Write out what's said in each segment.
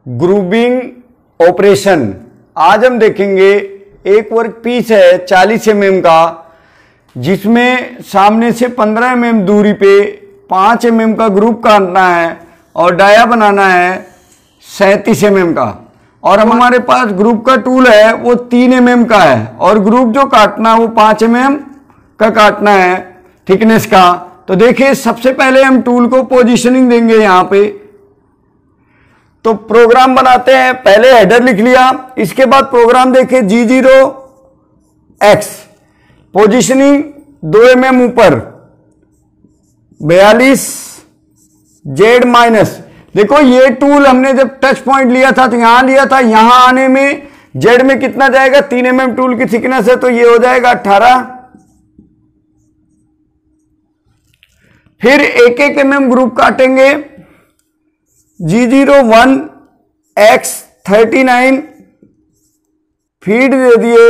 Grooving operation. आज हम देखेंगे एक वर्क पीस है 40 mm का, जिसमें सामने से 15 mm दूरी पे 5 mm का ग्रुप काटना है और डाया बनाना है 37 mm का। और हमारे पास ग्रुप का टूल है वो 3 mm का है और ग्रुप जो काटना है वो 5 mm का काटना है थिकनेस का। तो देखिए, सबसे पहले हम टूल को पोजीशनिंग देंगे यहाँ पे। तो प्रोग्राम बनाते हैं। पहले हेडर लिख लिया, इसके बाद प्रोग्राम देखें G0X पोजीशनिंग 2 mm ऊपर 42 Z माइनस। देखो, ये टूल हमने जब टच पॉइंट लिया था तो यहां लिया था, यहां आने में Z में कितना जाएगा, 3 mm टूल की थिकनेस है तो ये हो जाएगा 18। फिर 1-1 mm ग्रुप काटेंगे। G01X 39 फीड दे दिए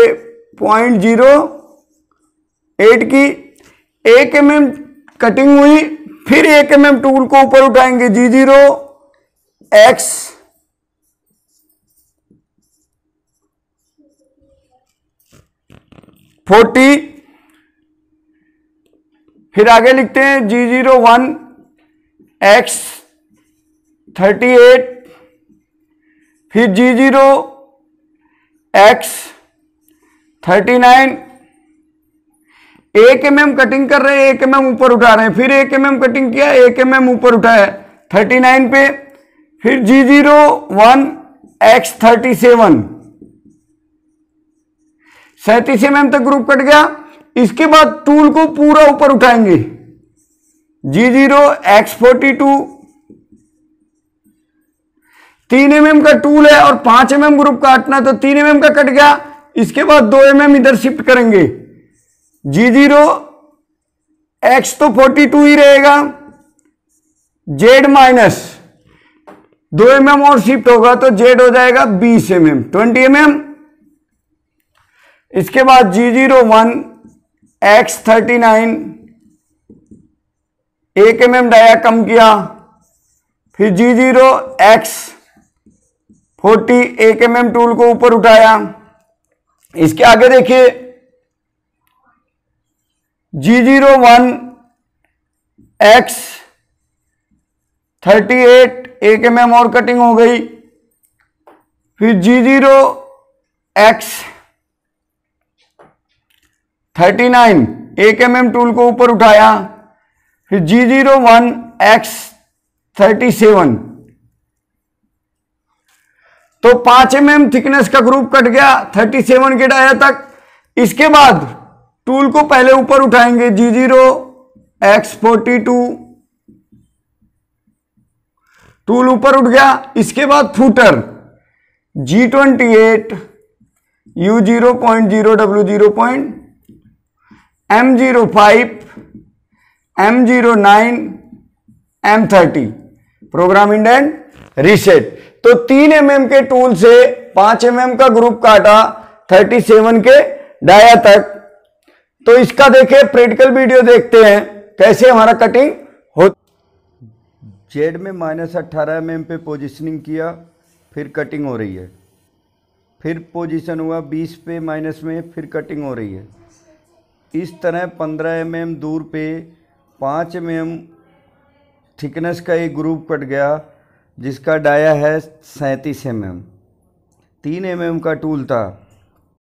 0.08 की। 1 mm कटिंग हुई, फिर 1 mm टूल को ऊपर उठाएंगे। G0X 40। फिर आगे लिखते हैं G01X 38। फिर G0X 39। 1 mm कटिंग कर रहे हैं, 1 mm ऊपर उठा रहे हैं। फिर 1 mm कटिंग किया, 1 mm ऊपर उठाया 39 पे। फिर G01X 37 37 mm तक ग्रुप कट गया। इसके बाद टूल को पूरा ऊपर उठाएंगे। G0X 42 3 mm का टूल है और 5 mm ग्रुप काटना, तो 3 mm का कट गया। इसके बाद 2 mm इधर शिफ्ट करेंगे। G0X तो 42 ही रहेगा, Z माइनस 2 mm और शिफ्ट होगा तो Z हो जाएगा 20 mm 20 mm। इसके बाद G01X 39 1 mm डाया कम किया। फिर G0X 40 1 mm टूल को ऊपर उठाया। इसके आगे देखिए G01X 38 1 mm और कटिंग हो गई। फिर G0X 39 1 mm टूल को ऊपर उठाया। फिर G01X 37 तो 5 mm थिकनेस का ग्रुप कट गया 37 के डाया तक। इसके बाद टूल को पहले ऊपर उठाएंगे। G0X 42 टूल ऊपर उठ गया। इसके बाद footer G28 U0.0 W0 M05 M09 M30 programme indent reset. तो 3 mm के टूल से 5 mm का ग्रुप काटा 37 के डाया तक। तो इसका देखें, प्रैक्टिकल वीडियो देखते हैं कैसे हमारा कटिंग हो। जेड में -18 mm पे पोजीशनिंग किया, फिर कटिंग हो रही है। फिर पोजीशन हुआ 20 पे माइनस में, फिर कटिंग हो रही है। इस तरह 15 mm दूर पे 5 mm थिकनेस का एक ग्रुप कट गया, जिसका डाया है 37 mm। 3 mm का टूल था।